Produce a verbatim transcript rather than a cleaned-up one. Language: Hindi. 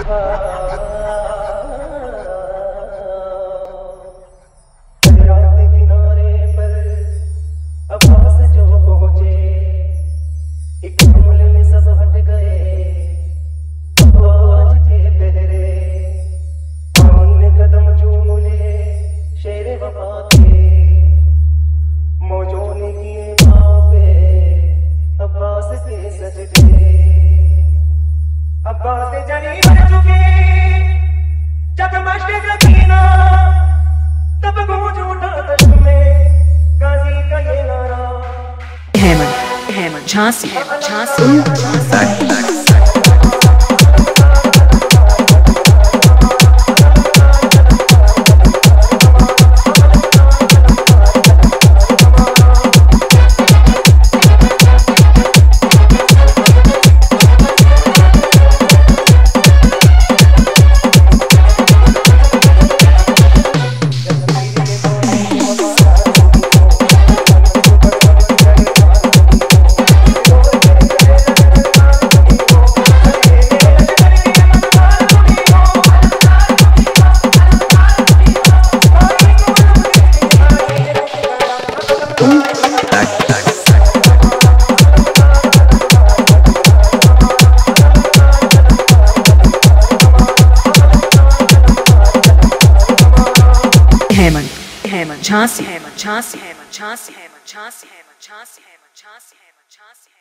हेमंत हेमंत झांसी झांसी झांसी हेमंत हेमंत झांसी हेमंत झांसी हेमंत झांसी हेमंत झांसी हेमंत झांसी हेमंत झांसी हेमंत झांसी